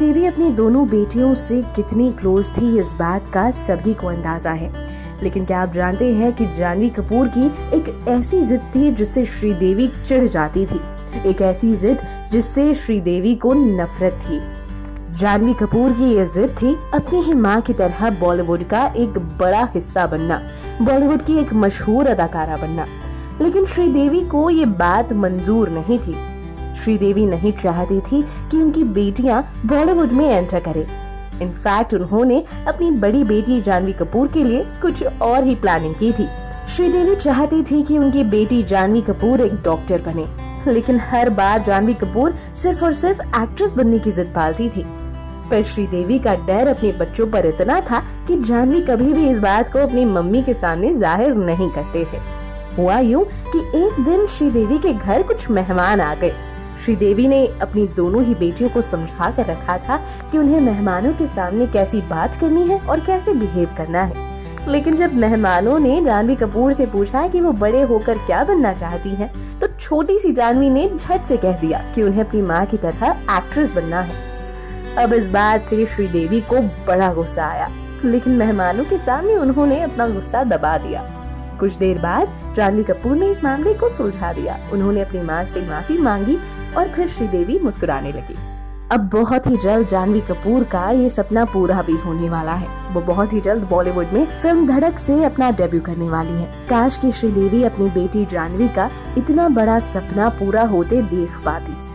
श्रीदेवी अपनी दोनों बेटियों से कितनी क्लोज थी इस बात का सभी को अंदाजा है। लेकिन क्या आप जानते हैं कि जानवी कपूर की एक ऐसी जिद थी जिससे श्रीदेवी चिढ़ जाती थी, एक ऐसी जिद जिससे श्रीदेवी को नफरत थी। जानवी कपूर की ये जिद थी अपनी ही माँ की तरह बॉलीवुड का एक बड़ा हिस्सा बनना, बॉलीवुड की एक मशहूर अदाकारा बनना। लेकिन श्रीदेवी को ये बात मंजूर नहीं थी। श्रीदेवी नहीं चाहती थी कि उनकी बेटियां बॉलीवुड में एंटर करें। इनफैक्ट उन्होंने अपनी बड़ी बेटी जानवी कपूर के लिए कुछ और ही प्लानिंग की थी। श्रीदेवी चाहती थी कि उनकी बेटी जानवी कपूर एक डॉक्टर बने, लेकिन हर बार जानवी कपूर सिर्फ और सिर्फ एक्ट्रेस बनने की जिद पालती थी। पर श्रीदेवी का डर अपने बच्चों पर इतना था कि जानवी कभी भी इस बात को अपनी मम्मी के सामने जाहिर नहीं करते थे। हुआ यूं कि एक दिन श्रीदेवी के घर कुछ मेहमान आ गए। श्रीदेवी ने अपनी दोनों ही बेटियों को समझा कर रखा था कि उन्हें मेहमानों के सामने कैसी बात करनी है और कैसे बिहेव करना है। लेकिन जब मेहमानों ने जानवी कपूर से पूछा कि वो बड़े होकर क्या बनना चाहती हैं, तो छोटी सी जानवी ने झट से कह दिया कि उन्हें अपनी माँ की तरह एक्ट्रेस बनना है। अब इस बात से श्रीदेवी को बड़ा गुस्सा आया, लेकिन मेहमानों के सामने उन्होंने अपना गुस्सा दबा दिया। कुछ देर बाद जानवी कपूर ने इस मामले को सुलझा दिया। उन्होंने अपनी माँ से माफी मांगी और फिर श्रीदेवी मुस्कुराने लगी। अब बहुत ही जल्द जानवी कपूर का ये सपना पूरा भी होने वाला है। वो बहुत ही जल्द बॉलीवुड में फिल्म धड़क से अपना डेब्यू करने वाली है। काश कि श्रीदेवी अपनी बेटी जानवी का इतना बड़ा सपना पूरा होते देख पाती।